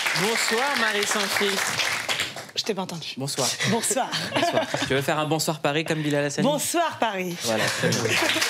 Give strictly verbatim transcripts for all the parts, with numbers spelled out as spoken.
Bonsoir Marie sans filtre. Je t'ai pas entendu. Bonsoir. Bonsoir. Bonsoir. Tu veux faire un bonsoir Paris comme Bilal Hassani? Bonsoir Paris. Voilà, très bien.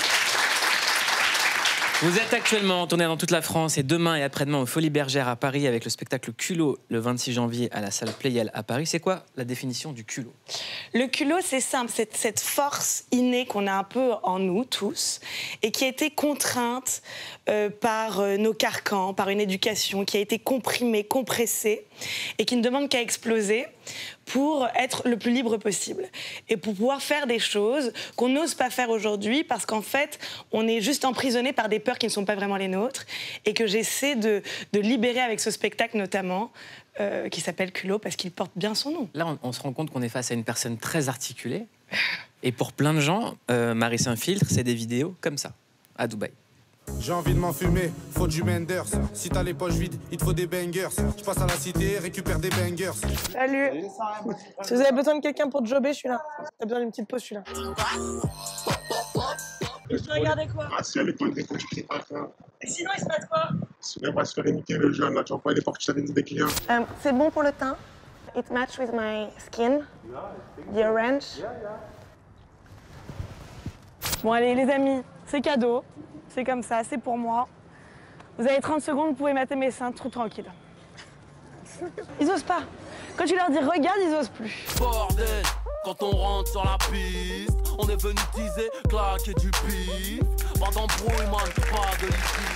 Vous êtes actuellement en tournée dans toute la France et demain et après-demain aux Folies Bergères à Paris avec le spectacle Culot le vingt-six janvier à la salle Playel à Paris. C'est quoi la définition du culot? Le culot, c'est simple, c'est cette force innée qu'on a un peu en nous tous et qui a été contrainte euh, par euh, nos carcans, par une éducation qui a été comprimée, compressée et qui ne demande qu'à exploser pour être le plus libre possible et pour pouvoir faire des choses qu'on n'ose pas faire aujourd'hui parce qu'en fait, on est juste emprisonné par des peurs qui ne sont pas vraiment les nôtres et que j'essaie de, de libérer avec ce spectacle notamment euh, qui s'appelle Culot parce qu'il porte bien son nom. Là, on, on se rend compte qu'on est face à une personne très articulée et pour plein de gens, euh, Marie sans filtre, c'est des vidéos comme ça, à Dubaï. J'ai envie de m'enfumer, faut du Menders. Si t'as les poches vides, il te faut des bangers. Je passe à la cité, récupère des bangers. Salut. Si vous avez besoin de quelqu'un pour jobber, je suis là. T'as besoin d'une petite pause, je suis là. Tu regardais quoi? Ah, si elle est bonne, quand tu pas ça. Et sinon, il se passe quoi? Sinon, on va se faire imiter le jeune, là. Tu vas pas aller voir que tu avais des clients. Um, C'est bon pour le teint. It match with my skin. The orange. Bon, allez, les amis, c'est cadeau. C'est comme ça, c'est pour moi. Vous avez trente secondes, vous pouvez mater mes seins, trop tranquille. Ils osent pas. Quand tu leur dis regarde, ils osent plus. Bordel, quand on rentre sur la piste, on est venu teaser, claquer du pif. Pas d'embrouille, man, pas de litige.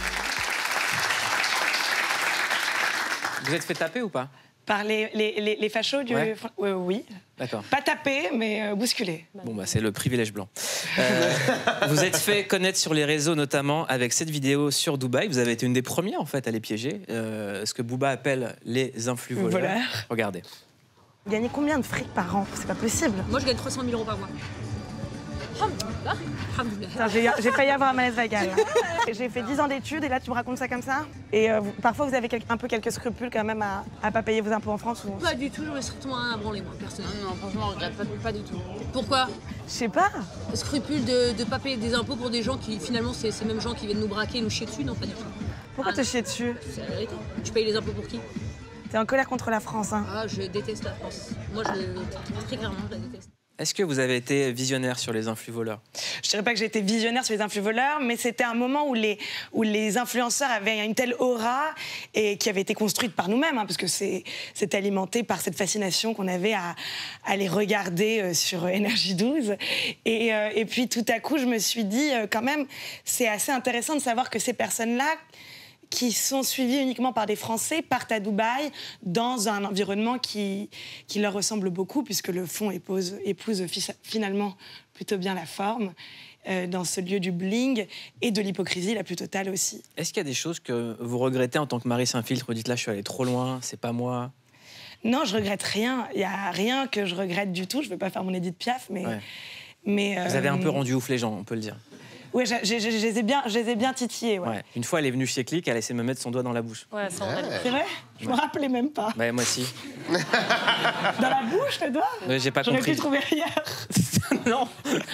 Vous êtes fait taper ou pas? Par les, les, les, les fachos du... Ouais. Euh, oui. D'accord. Pas taper, mais euh, bousculer. Bon, bah, c'est le privilège blanc. Euh, vous êtes fait connaître sur les réseaux, notamment avec cette vidéo sur Dubaï. Vous avez été une des premières, en fait, à les piéger. Euh, ce que Booba appelle les influx voleurs. Voleurs. Regardez. Vous gagnez combien de fric par an? C'est pas possible. Moi, je gagne trois cent mille euros par mois. Alhamdoulilah. Alhamdoulilah. Putain, J'ai j'ai failli avoir un malaise vagal. J'ai fait dix ans d'études et là, tu me racontes ça comme ça? Et euh, vous- parfois, vous avez quel- un peu quelques scrupules quand même à, à pas payer vos impôts en France ou... Pas du tout, j'aurais strictement rien à branler, moi, personnellement. Non, franchement, je regrette pas, pas du tout. Pourquoi? Je sais pas. Scrupule de ne pas payer des impôts pour des gens qui, finalement, c'est ces mêmes gens qui viennent nous braquer et nous chier dessus? Non, pas du tout. Pourquoi Ah, te chier dessus? C'est la vérité. Tu payes les impôts pour qui? T'es en colère contre la France, hein. Ah, je déteste la France. Moi, je, très clairement, je la déteste. Est-ce que vous avez été visionnaire sur les influx voleurs? Je dirais pas que j'ai été visionnaire sur les influx voleurs, mais c'était un moment où les, où les influenceurs avaient une telle aura et qui avait été construite par nous-mêmes, hein, parce que c'est c'est alimenté par cette fascination qu'on avait à, à les regarder euh, sur Énergie douze. Et, euh, et puis tout à coup, je me suis dit, euh, quand même, c'est assez intéressant de savoir que ces personnes-là, qui sont suivis uniquement par des Français, partent à Dubaï dans un environnement qui, qui leur ressemble beaucoup, puisque le fond épouse, épouse fi- finalement plutôt bien la forme, euh, dans ce lieu du bling et de l'hypocrisie la plus totale aussi. Est-ce qu'il y a des choses que vous regrettez en tant que Marie sans filtre? Vous dites là, je suis allée trop loin, c'est pas moi. Non, je regrette rien. Il n'y a rien que je regrette du tout. Je ne veux pas faire mon Édith Piaf, mais... Ouais. mais Vous avez un euh, peu rendu ouf les gens, on peut le dire. Oui, je, je- je- je les ai bien, je les ai bien titillés, ouais. Ouais. Une fois, elle est venue chez Click, elle a essayé de me mettre son doigt dans la bouche. Ouais, sans vrai. C'est vrai? Je me rappelais même pas. Bah, moi aussi. Dans la bouche, le doigt? Ouais, j'ai pas J'aurais compris. pu trouver hier. Non.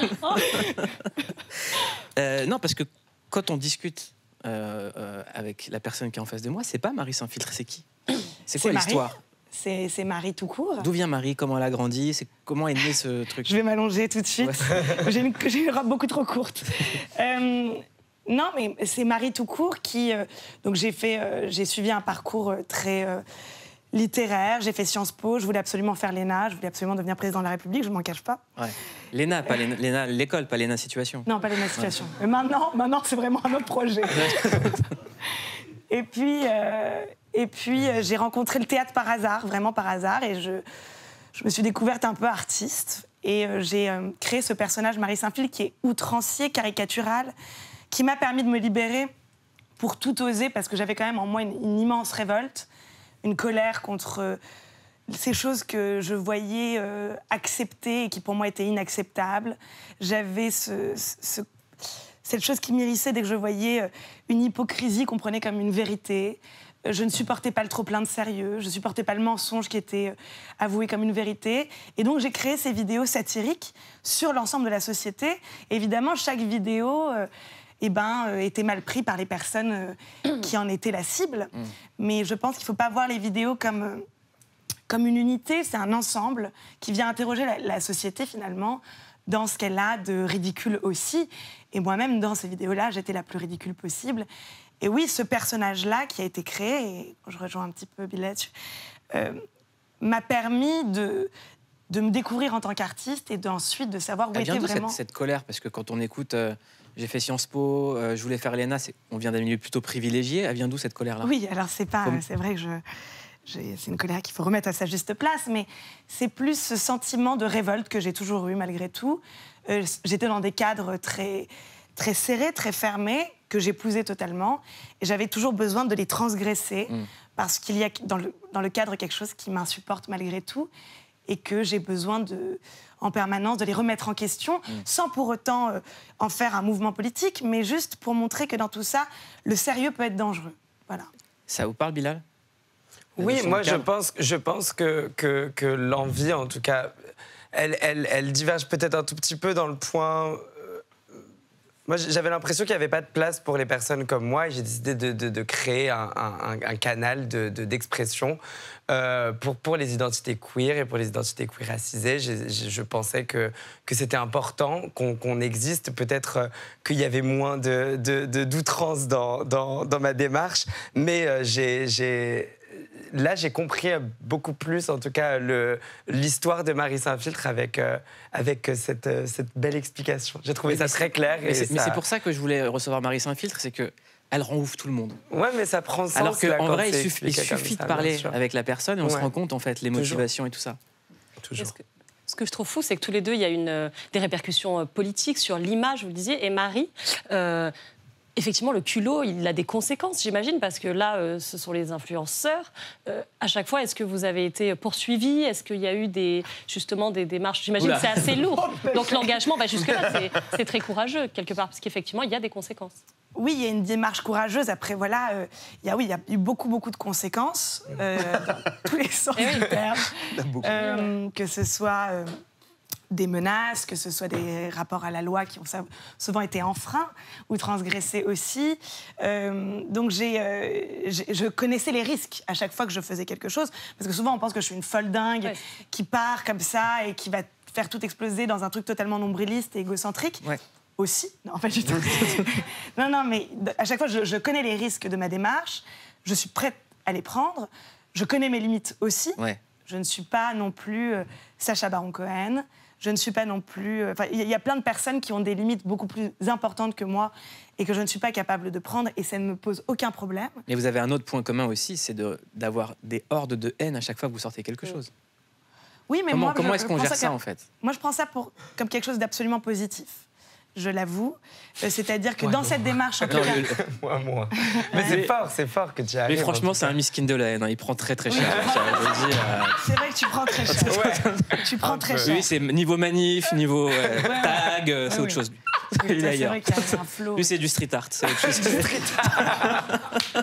Euh, non, parce que quand on discute euh, euh, avec la personne qui est en face de moi, c'est pas Marie sans filtre, c'est qui? C'est quoi C'est Marie. l'histoire? C'est c'est Marie tout court. D'où vient Marie? Comment elle a grandi? C'est comment est né ce truc? Je vais m'allonger tout de suite. J'ai une, j'ai une robe beaucoup trop courte. Euh, non, mais c'est Marie tout court qui... euh, donc j'ai fait, euh, j'ai suivi un parcours euh, très euh, littéraire. J'ai fait Sciences Po. Je voulais absolument faire l'E N A. Je voulais absolument devenir président de la République. Je ne m'en cache pas. Ouais. L'E N A, pas l'E N A, l'E N A, l'école, pas l'E N A situation. Non, pas l'E N A situation. Mais maintenant, maintenant c'est vraiment un autre projet. Et puis, euh, et puis euh, j'ai rencontré le théâtre par hasard, vraiment par hasard. Et je, je me suis découverte un peu artiste. Et euh, j'ai euh, créé ce personnage, Marie Saint-Filtre, qui est outrancier, caricatural, qui m'a permis de me libérer pour tout oser, parce que j'avais quand même en moi une, une immense révolte, une colère contre euh, ces choses que je voyais euh, acceptées et qui pour moi étaient inacceptables. J'avais ce, ce, cette chose qui m'irrissait dès que je voyais euh, une hypocrisie qu'on prenait comme une vérité. Euh, Je ne supportais pas le trop-plein de sérieux, je ne supportais pas le mensonge qui était euh, avoué comme une vérité. Et donc j'ai créé ces vidéos satiriques sur l'ensemble de la société. Et évidemment, chaque vidéo... Euh, eh ben, euh, était mal pris par les personnes euh, qui en étaient la cible. Mm. Mais je pense qu'il ne faut pas voir les vidéos comme, euh, comme une unité, c'est un ensemble qui vient interroger la, la société finalement dans ce qu'elle a de ridicule aussi. Et moi-même, dans ces vidéos-là, j'étais la plus ridicule possible. Et oui, ce personnage-là qui a été créé, et je rejoins un petit peu Bill là-dessus, euh, m'a permis de... de me découvrir en tant qu'artiste et ensuite de savoir où elle était vient d'où vraiment... Cette, cette colère, parce que quand on écoute, euh, j'ai fait Sciences Po, euh, je voulais faire l'E N A, on vient d'un milieu plutôt privilégié. Elle vient d'où cette colère-là? Oui, alors c'est pas, Comme... c'est vrai que je, c'est une colère qu'il faut remettre à sa juste place, mais c'est plus ce sentiment de révolte que j'ai toujours eu malgré tout. Euh, j'étais dans des cadres très, très serrés, très fermés, que j'épousais totalement, et j'avais toujours besoin de les transgresser, mmh. parce qu'il y a dans le, dans le cadre quelque chose qui m'insupporte malgré tout, et que j'ai besoin de, en permanence de les remettre en question, mmh. sans pour autant euh, en faire un mouvement politique, mais juste pour montrer que dans tout ça, le sérieux peut être dangereux. Voilà. Ça vous parle, Bilal? Oui, moi je pense, je pense que, que, que l'envie, en tout cas, elle, elle, elle diverge peut-être un tout petit peu dans le point... Moi, j'avais l'impression qu'il n'y avait pas de place pour les personnes comme moi et j'ai décidé de, de, de créer un, un, un canal de, de, d'expression euh, pour, pour les identités queer et pour les identités queer racisées. Je, je, je pensais que, que c'était important qu'on, qu'on existe. Peut-être euh, qu'il y avait moins de, de, de, d'outrance dans, dans, dans ma démarche, mais euh, j'ai... j'ai Là, j'ai compris beaucoup plus, en tout cas, le, l'histoire de Marie Saint-Filtre avec, euh, avec cette, euh, cette belle explication. J'ai trouvé oui, ça très clair. Mais, et c'est, ça... mais c'est pour ça que je voulais recevoir Marie Saint-Filtre, c'est qu'elle rend ouf tout le monde. Ouais, mais ça prend sens. Alors qu'en vrai, il suffit, suffit, il suffit ça, de parler avec la personne et on ouais. se rend compte, en fait, les motivations Toujours. et tout ça. Toujours. Que, ce que je trouve fou, c'est que tous les deux, il y a une, euh, des répercussions euh, politiques sur l'image, vous le disiez, et Marie... Euh, Effectivement, le culot, il a des conséquences, j'imagine, parce que là, euh, ce sont les influenceurs. Euh, à chaque fois, est-ce que vous avez été poursuivi? Est-ce qu'il y a eu des, justement des démarches? J'imagine que c'est assez lourd. Donc l'engagement, bah, jusque-là, c'est, c'est très courageux, quelque part, parce qu'effectivement, il y a des conséquences. Oui, il y a une démarche courageuse. Après, voilà, euh, il y a, oui, il y a eu beaucoup, beaucoup de conséquences, euh, dans tous les sens du terme. Euh, que ce soit... Euh, des menaces, que ce soit des rapports à la loi qui ont souvent été enfreints ou transgressés aussi. Euh, donc j'ai, euh, j'ai, je connaissais les risques à chaque fois que je faisais quelque chose, parce que souvent on pense que je suis une folle dingue ouais. qui part comme ça et qui va faire tout exploser dans un truc totalement nombriliste et égocentrique. Ouais. Aussi. Non, en fait, je... non, non, mais à chaque fois je, je connais les risques de ma démarche, je suis prête à les prendre, je connais mes limites aussi. Ouais. Je ne suis pas non plus euh, Sacha Baron Cohen. Je ne suis pas non plus... Enfin, il y a plein de personnes qui ont des limites beaucoup plus importantes que moi et que je ne suis pas capable de prendre et ça ne me pose aucun problème. Mais vous avez un autre point commun aussi, c'est de, d'avoir des hordes de haine à chaque fois que vous sortez quelque chose. Oui, mais comment, moi... Comment je, est-ce qu'on gère ça, ça en fait? Moi, je prends ça pour, comme quelque chose d'absolument positif. Je l'avoue. C'est-à-dire que ouais, dans non. cette démarche... En tout non, cas... le... moi, moi. Mais c'est fort, c'est fort que tu arrives. Mais franchement, c'est un miskin de la haine. Hein. Il prend très, très cher. dis, euh... C'est vrai que tu prends très cher. Ouais. Tu prends très cher. Oui, c'est niveau manif, niveau euh, ouais, tag, euh, c'est ouais, autre chose. Oui, il est c'est vrai qu'il y a un flow. Lui, c'est du street art. C'est autre chose. Du street art.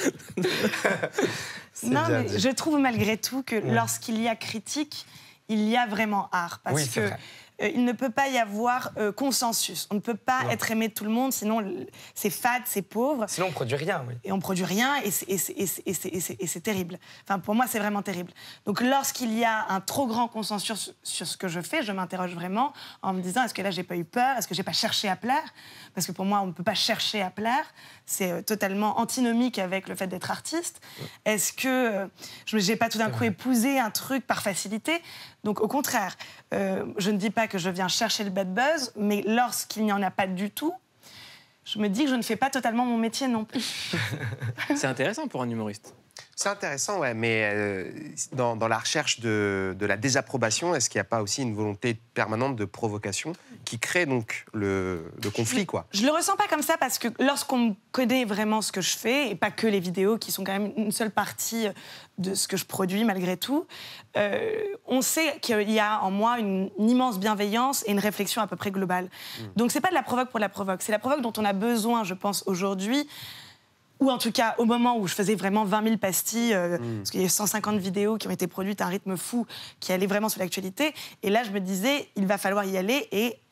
Non, mais dit. Je trouve malgré tout que ouais. lorsqu'il y a critique, il y a vraiment art. Parce oui, c'est que... vrai. Euh, il ne peut pas y avoir euh, consensus. On ne peut pas non. être aimé de tout le monde, sinon c'est fade, c'est pauvre. Sinon on ne produit rien, oui. Et on ne produit rien, et c'est, et, c'est, et, c'est, et, c'est, et, c'est, et c'est terrible. Enfin, pour moi, c'est vraiment terrible. Donc lorsqu'il y a un trop grand consensus sur, sur ce que je fais, je m'interroge vraiment en me disant, est-ce que là, j'ai pas eu peur? Est-ce que j'ai pas cherché à plaire? Parce que pour moi, on ne peut pas chercher à plaire. C'est euh, totalement antinomique avec le fait d'être artiste. Ouais. Est-ce que euh, je n'ai pas tout d'un coup épousé un truc par facilité? Donc au contraire, euh, je ne dis pas que je viens chercher le bad buzz, mais lorsqu'il n'y en a pas du tout, je me dis que je ne fais pas totalement mon métier non plus. C'est intéressant pour un humoriste. C'est intéressant, ouais, mais euh, dans, dans la recherche de, de la désapprobation, est-ce qu'il n'y a pas aussi une volonté permanente de provocation qui crée donc le, le conflit, quoi? Je ne le ressens pas comme ça parce que lorsqu'on connaît vraiment ce que je fais, et pas que les vidéos qui sont quand même une seule partie de ce que je produis malgré tout, euh, on sait qu'il y a en moi une, une immense bienveillance et une réflexion à peu près globale. Mmh. Donc c'est pas de la provoque pour la provoque, c'est la provoque dont on a besoin, je pense, aujourd'hui. Ou en tout cas, au moment où je faisais vraiment vingt mille pastilles, euh, mmh. parce qu'il y a eu cent cinquante vidéos qui ont été produites à un rythme fou, qui allaient vraiment sur l'actualité. Et là, je me disais, il va falloir y aller et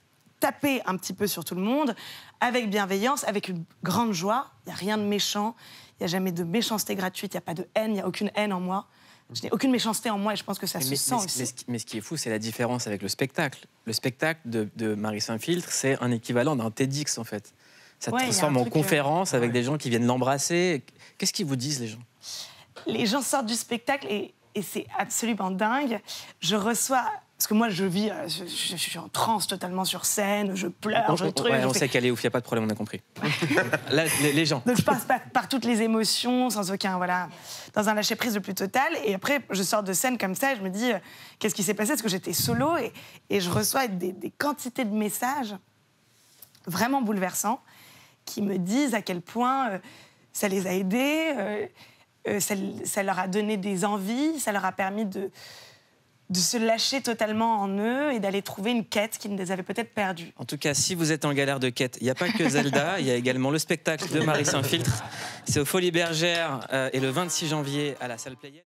taper un petit peu sur tout le monde, avec bienveillance, avec une grande joie. Il n'y a rien de méchant, il n'y a jamais de méchanceté gratuite, il n'y a pas de haine, il n'y a aucune haine en moi. Je n'ai aucune méchanceté en moi et je pense que ça mais, se mais, sent mais, aussi. Mais ce, qui, mais ce qui est fou, c'est la différence avec le spectacle. Le spectacle de, de Marie Saint-Filtre, c'est un équivalent d'un TEDx, en fait. Ça ouais, transforme en conférence euh... avec ouais. des gens qui viennent l'embrasser. Qu'est-ce qu'ils vous disent, les gens? Les gens sortent du spectacle et, et c'est absolument dingue. Je reçois... Parce que moi, je vis, je, je, je suis en transe totalement sur scène, je pleure, on, je on, truc. Ouais, je on fais... sait qu'elle est ouf, il n'y a pas de problème, on a compris. Là, les, les gens. Donc je passe par, par toutes les émotions, sans aucun, voilà, dans un lâcher-prise le plus total. Et après, je sors de scène comme ça et je me dis, euh, qu'est-ce qui s'est passé? Parce que j'étais solo et, et je reçois des, des quantités de messages vraiment bouleversants qui me disent à quel point euh, ça les a aidés, euh, euh, ça, ça leur a donné des envies, ça leur a permis de... de se lâcher totalement en eux et d'aller trouver une quête qui les avait peut-être perdus. En tout cas, si vous êtes en galère de quête, il n'y a pas que Zelda, il y a également le spectacle de Marie Saint-Filtre. C'est aux Folies Bergères euh, et le vingt-six janvier à la salle Playel.